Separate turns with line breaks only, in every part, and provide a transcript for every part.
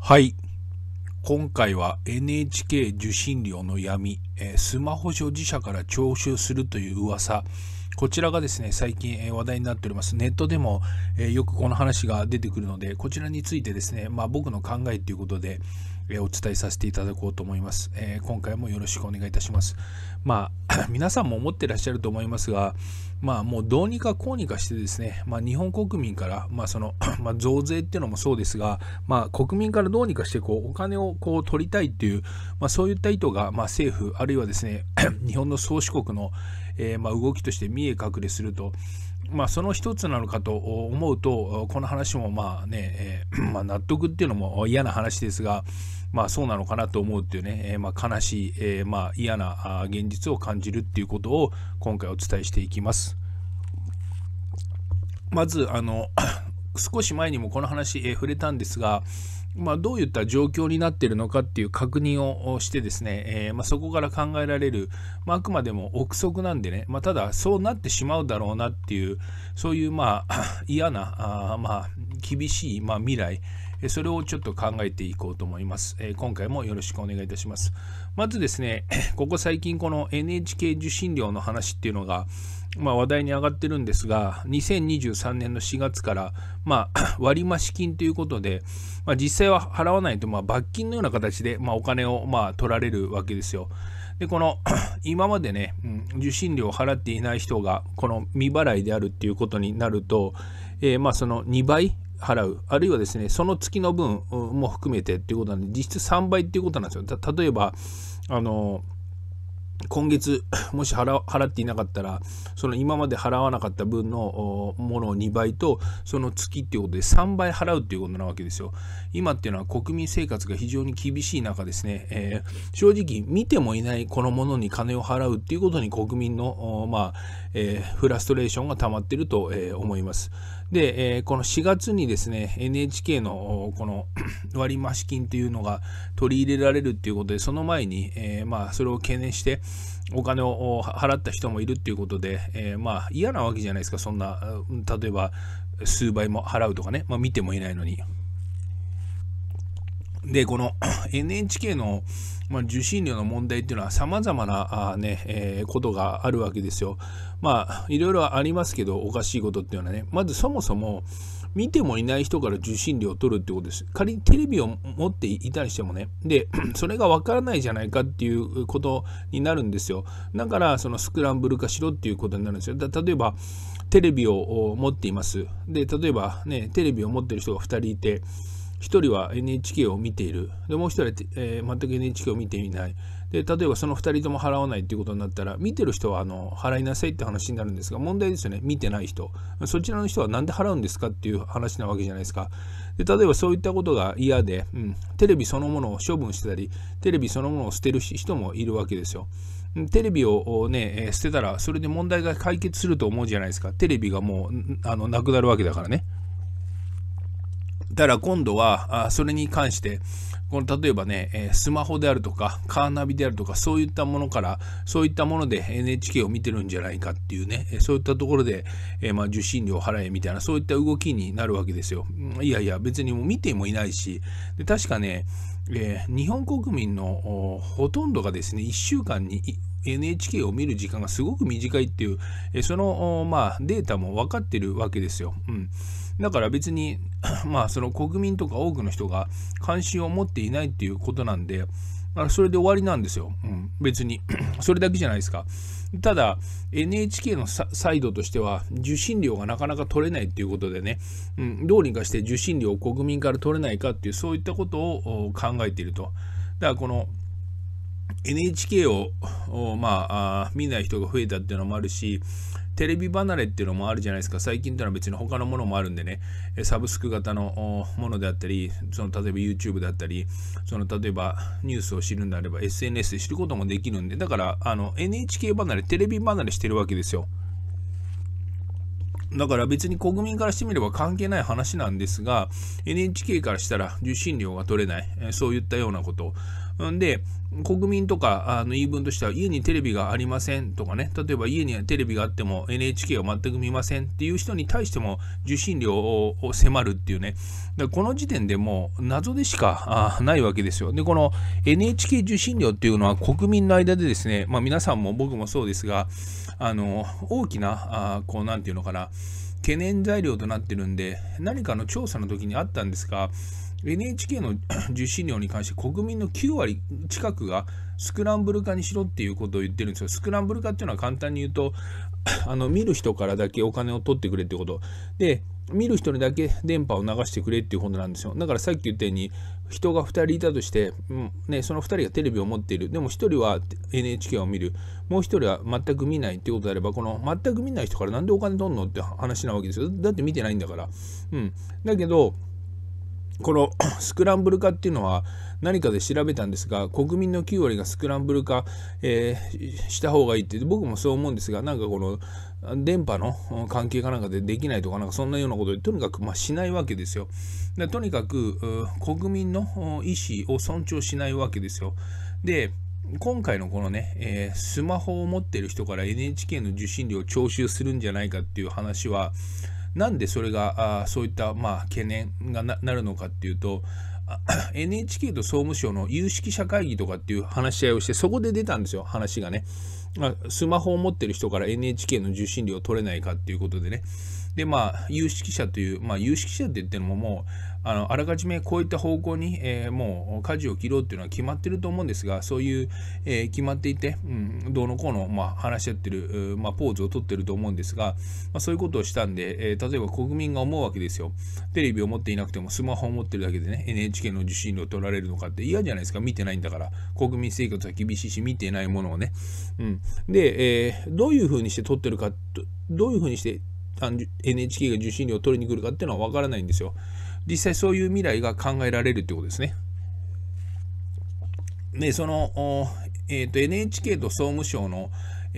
はい。今回は NHK 受信料の闇、スマホ所持者から徴収するという噂、こちらがですね、最近話題になっております。ネットでもよくこの話が出てくるので、こちらについてですね、僕の考えということでお伝えさせていただこうと思います。今回もよろしくお願いいたします。皆さんも思ってらっしゃると思いますが、もうどうにかこうにかしてですね、日本国民から、増税っていうのもそうですが、国民からどうにかしてお金を取りたいっていう、そういった意図が、政府あるいはですね日本の宗主国の、動きとして見え隠れすると、その一つなのかと思うと、この話も納得っていうのも嫌な話ですが、そうなのかなと思うっていうね、悲しい、嫌な現実を感じるっていうことを今回お伝えしていきます。まず少し前にもこの話、触れたんですが、どういった状況になっているのかっていう確認をしてですね、そこから考えられる、あくまでも憶測なんでね、ただそうなってしまうだろうなっていう、そういう嫌な厳しい未来、それをちょっと考えていこうと思います。今回もよろしくお願いいたします。まずですね、ここ最近この NHK 受信料の話っていうのが話題に上がってるんですが、2023年の4月から割増金ということで、実際は払わないと罰金のような形でお金を取られるわけですよ。でこの今までね、受信料を払っていない人がこの未払いであるっていうことになると、その2倍払う、あるいはですねその月の分も含めてっていうことなんで、実質3倍っていうことなんですよ。例えば今月もし払っていなかったら、その今まで払わなかった分のものを2倍と、その月っていうことで3倍払うっていうことなわけですよ。今っていうのは国民生活が非常に厳しい中ですね、正直見てもいないこのものに金を払うっていうことに国民のフラストレーションが溜まっていると思います。で、この4月にですね NHK のこの割増金というのが取り入れられるっていうことで、その前に、それを懸念してお金を払った人もいるっていうことで、嫌なわけじゃないですか。そんな例えば数倍も払うとかね、見てもいないのに。でこのNHK の受信料の問題っていうのは様々なことがあるわけですよ。いろいろありますけど、おかしいことっていうのはね、まずそもそも見てもいない人から受信料を取るってことです。仮にテレビを持っていたりしてもね、でそれがわからないじゃないかっていうことになるんですよ。だからそのスクランブル化しろっていうことになるんですよ。例えばテレビを持っています。で例えばね、テレビを持ってる人が2人いて、1人は NHK を見ている。でもう1人は、全く NHK を見ていない。で例えばその2人とも払わないということになったら、見てる人は払いなさいって話になるんですが、問題ですよね。見てない人、そちらの人は何で払うんですかっていう話なわけじゃないですか。で例えばそういったことが嫌で、テレビそのものを処分してたり、テレビそのものを捨てる人もいるわけですよ。テレビをね捨てたらそれで問題が解決すると思うじゃないですか。テレビがもうなくなるわけだからね。だから今度はそれに関して例えばね、スマホであるとかカーナビであるとか、そういったものからそういったもので NHK を見てるんじゃないかっていうね、そういったところで、受信料を払えみたいな、そういった動きになるわけですよ。いやいや別にもう見てもいないし、で確かね、日本国民のほとんどがですね1週間にNHK を見る時間がすごく短いっていう、そのデータも分かってるわけですよ。だから別にその国民とか多くの人が関心を持っていないっていうことなんで、それで終わりなんですよ。別にそれだけじゃないですか。ただ NHK のサイドとしては受信料がなかなか取れないっていうことでね、どうにかして受信料を国民から取れないかっていう、そういったことを考えていると。だからこのNHK を見ない人が増えたっていうのもあるし、テレビ離れっていうのもあるじゃないですか。最近っていうのは別に他のものもあるんでね、サブスク型のものであったり、例えば YouTube であったり、例えばニュースを知るんであれば SNS で知ることもできるんで、だからNHK 離れ、テレビ離れしてるわけですよ。だから別に国民からしてみれば関係ない話なんですが、NHK からしたら受信料が取れない、そういったようなこと、 で、国民とか言い分としては、家にテレビがありませんとかね、例えば家にはテレビがあっても NHK を全く見ませんっていう人に対しても受信料を迫るっていうね、だからこの時点でもう謎でしかないわけですよ。で、この NHK 受信料っていうのは国民の間でですね、皆さんも僕もそうですが、大きな、なんていうのかな、懸念材料となってるんで、何かの調査の時にあったんですが、NHK の受信料に関して国民の9割近くがスクランブル化にしろっていうことを言ってるんですよ。スクランブル化っていうのは簡単に言うと見る人からだけお金を取ってくれってことで、見る人にだけ電波を流してくれっていうことなんですよ。だからさっき言ったように人が2人いたとして、その2人がテレビを持っている、でも1人は NHK を見る、もう1人は全く見ないっていうことであれば、この全く見ない人からなんでお金取んのって話なわけですよ。だって見てないんだから。だけどこのスクランブル化っていうのは何かで調べたんですが、国民の9割がスクランブル化、した方がいいって僕もそう思うんですが、なんかこの電波の関係かなんかでできないとか、なんかそんなようなことでとにかくしないわけですよ。でとにかく国民の意思を尊重しないわけですよ。で今回のこのね、スマホを持っている人から NHK の受信料を徴収するんじゃないかっていう話は、なんでそれがそういった懸念が なるのかっていうと、NHK と総務省の有識者会議とかっていう話し合いをして、そこで出たんですよ、話がね。スマホを持ってる人から NHK の受信料を取れないかっていうことでね。で有識者という、有識者って言ってるのももうあらかじめこういった方向に、もう舵を切ろうっていうのは決まってると思うんですが、そういう、決まっていて、どうのこうの、話し合ってる、ポーズを取ってると思うんですが、そういうことをしたんで、例えば国民が思うわけですよ。テレビを持っていなくてもスマホを持ってるだけでね NHK の受信料を取られるのかって嫌じゃないですか。見てないんだから。国民生活は厳しいし、見てないものをね。で、どういうふうにして取ってるか、どういうふうにしてNHK が受信料を取りに来るかっていうのは分からないんですよ。実際そういう未来が考えられるってことですね。でその、NHK と総務省の、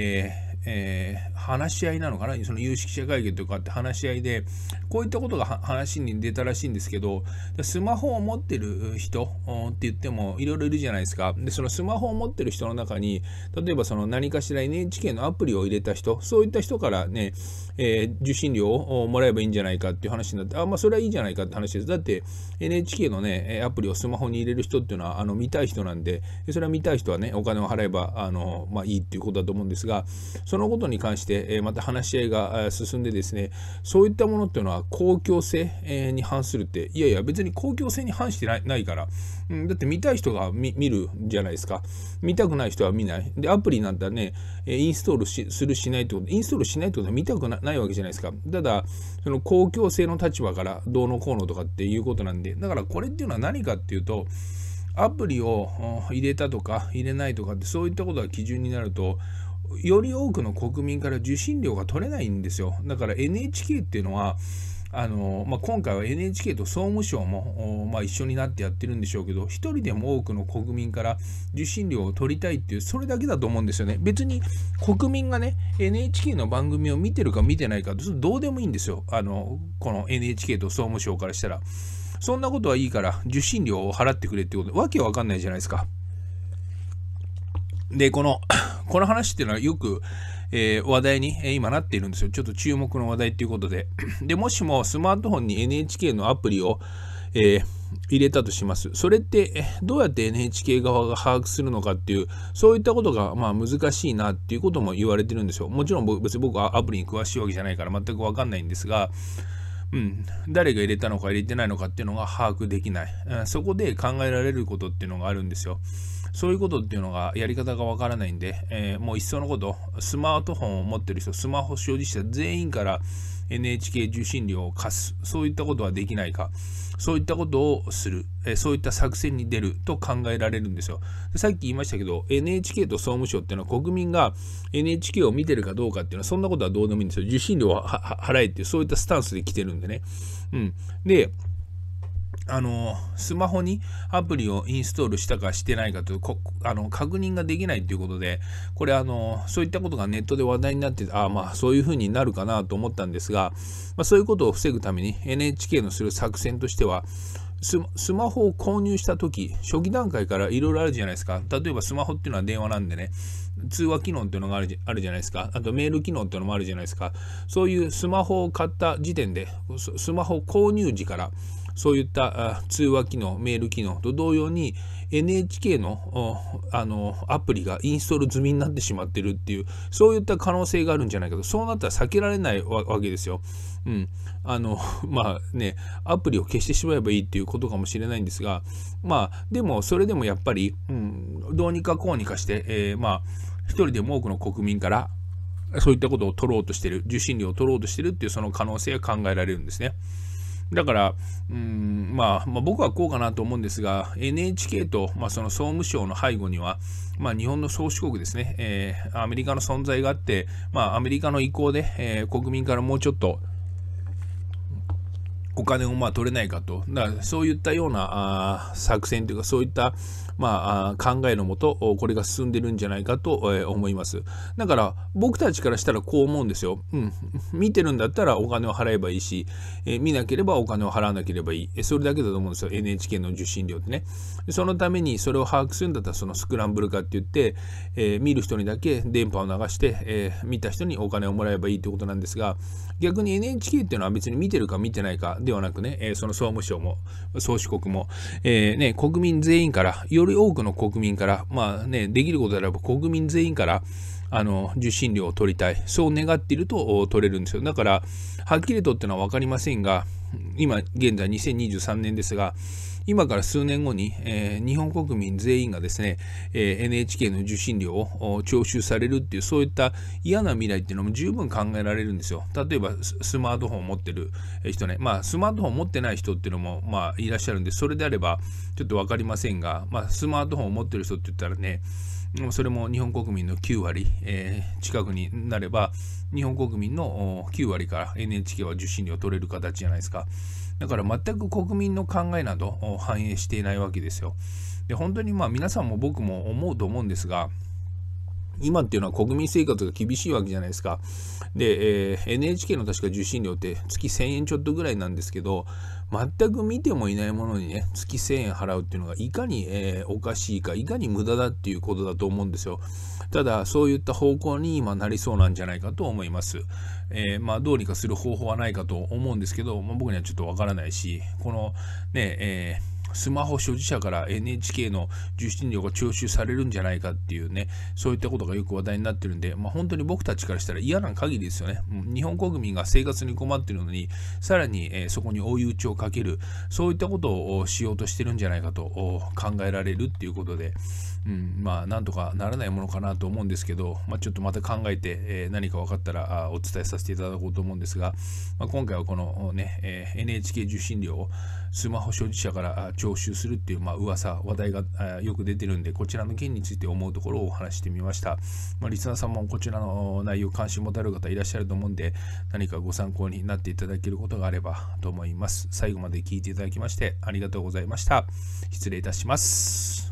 話し合いなのかな、その有識者会議とかって話し合いでこういったことが話に出たらしいんですけど、スマホを持ってる人って言ってもいろいろいるじゃないですか。でそのスマホを持ってる人の中に、例えばその何かしら NHK のアプリを入れた人、そういった人からね、受信料をもらえばいいんじゃないかっていう話になって、それはいいじゃないかって話です。だって NHK のねアプリをスマホに入れる人っていうのは見たい人なんで、それは見たい人はねお金を払えばいいっていうことだと思うんですが、そのことに関して、また話し合いが進んでですね、そういったものっていうのは公共性、に反するって、いやいや別に公共性に反してないから、だって見たい人が 見るんじゃないですか。見たくない人は見ない。でアプリなんだね、インストールするしないってこと、インストールしないってことは見たくないわけじゃないですか。ただその公共性の立場からどうのこうのとかっていうことなんで、だからこれっていうのは何かっていうと、アプリを入れたとか入れないとかって、そういったことが基準になると、より多くの国民から受信料が取れないんですよ。だから NHK っていうのは今回は NHK と総務省も、一緒になってやってるんでしょうけど、一人でも多くの国民から受信料を取りたいっていう、それだけだと思うんですよね。別に国民がね NHK の番組を見てるか見てないかってどうでもいいんですよ。この NHK と総務省からしたら、そんなことはいいから受信料を払ってくれってことで、わけわかんないじゃないですか。でこの話っていうのはよく、話題に、今なっているんですよ。ちょっと注目の話題ということで。でもしもスマートフォンに NHK のアプリを、入れたとします。それってどうやって NHK 側が把握するのかっていう、そういったことが難しいなっていうことも言われてるんですよ。もちろん別に僕はアプリに詳しいわけじゃないから全く分かんないんですが、誰が入れたのか入れてないのかっていうのが把握できない。そこで考えられることっていうのがあるんですよ。そういうことっていうのがやり方がわからないんで、もういっそのことスマートフォンを持ってる人、スマホ所持者全員から NHK 受信料を課す、そういったことはできないか、そういったことをする、そういった作戦に出ると考えられるんですよ。さっき言いましたけど NHK と総務省っていうのは国民が NHK を見てるかどうかっていうのは、そんなことはどうでもいいんですよ。受信料は払えっていう、そういったスタンスで来てるんでね。でスマホにアプリをインストールしたかしてないかという確認ができないということで、これそういったことがネットで話題になって、そういうふうになるかなと思ったんですが、そういうことを防ぐために NHK のする作戦としては、 スマホを購入した時、初期段階からいろいろあるじゃないですか。例えばスマホっていうのは電話なんでね、通話機能っていうのがあるじゃないですか。あとメール機能っていうのもあるじゃないですか。そういうスマホを買った時点で、スマホ購入時からそういった通話機能、メール機能と同様に NHK のアプリがインストール済みになってしまってるっていう、そういった可能性があるんじゃないかと。そうなったら避けられないわけですよ。まあね、アプリを消してしまえばいいっていうことかもしれないんですが、でもそれでもやっぱり、どうにかこうにかして、一人でも多くの国民からそういったことを取ろうとしてる、受信料を取ろうとしてるっていうその可能性が考えられるんですね。だから、僕はこうかなと思うんですが、NHK と、その総務省の背後には、日本の宗主国ですね、アメリカの存在があって、アメリカの意向で、国民からもうちょっとお金を取れないかと。だからそういったような作戦というか、そういった考えのもと、これが進んでるんじゃないかと思います。だから僕たちからしたらこう思うんですよ。見てるんだったらお金を払えばいいし、見なければお金を払わなければいい。それだけだと思うんですよ。NHK の受信料ってね。そのためにそれを把握するんだったらそのスクランブル化って言って、見る人にだけ電波を流して、見た人にお金をもらえばいいということなんですが、逆に NHK っていうのは別に見てるか見てないかではなくね、その総務省も宗主国も、国民全員から、より多くの国民から、できることであれば国民全員から受信料を取りたい、そう願っていると取れるんですよ。だからはっきりとっていうのは分かりませんが、今現在2023年ですが、今から数年後に、日本国民全員がですね、NHK の受信料を徴収されるっていう、そういった嫌な未来っていうのも十分考えられるんですよ。例えばスマートフォンを持ってる人ね、スマートフォンを持ってない人っていうのもいらっしゃるんで、それであればちょっと分かりませんが、スマートフォンを持ってる人って言ったらね、それも日本国民の9割、近くになれば日本国民の9割から NHK は受信料を取れる形じゃないですか。だから全く国民の考えなど反映していないわけですよ。で、本当に皆さんも僕も思うと思うんですが、今っていうのは国民生活が厳しいわけじゃないですか。で、NHK の確か受信料って月1000円ちょっとぐらいなんですけど、全く見てもいないものにね、月1000円払うっていうのがいかに、おかしいか、いかに無駄だっていうことだと思うんですよ。ただ、そういった方向に今なりそうなんじゃないかと思います。どうにかする方法はないかと思うんですけど、僕にはちょっとわからないし、このね、スマホ所持者から NHK の受信料が徴収されるんじゃないかっていうね、そういったことがよく話題になってるんで、本当に僕たちからしたら嫌な限りですよね。日本国民が生活に困っているのに、さらに、そこに追い打ちをかける、そういったことをしようとしてるんじゃないかと考えられるっていうことで、なんとかならないものかなと思うんですけど、ちょっとまた考えて、何か分かったらお伝えさせていただこうと思うんですが、今回はこのね、NHK 受信料をスマホ所持者から徴収するっていう噂、話題がよく出てるんで、こちらの件について思うところをお話してみました。リスナーさんもこちらの内容関心持たれる方いらっしゃると思うんで、何かご参考になっていただけることがあればと思います。最後まで聞いていただきましてありがとうございました。失礼いたします。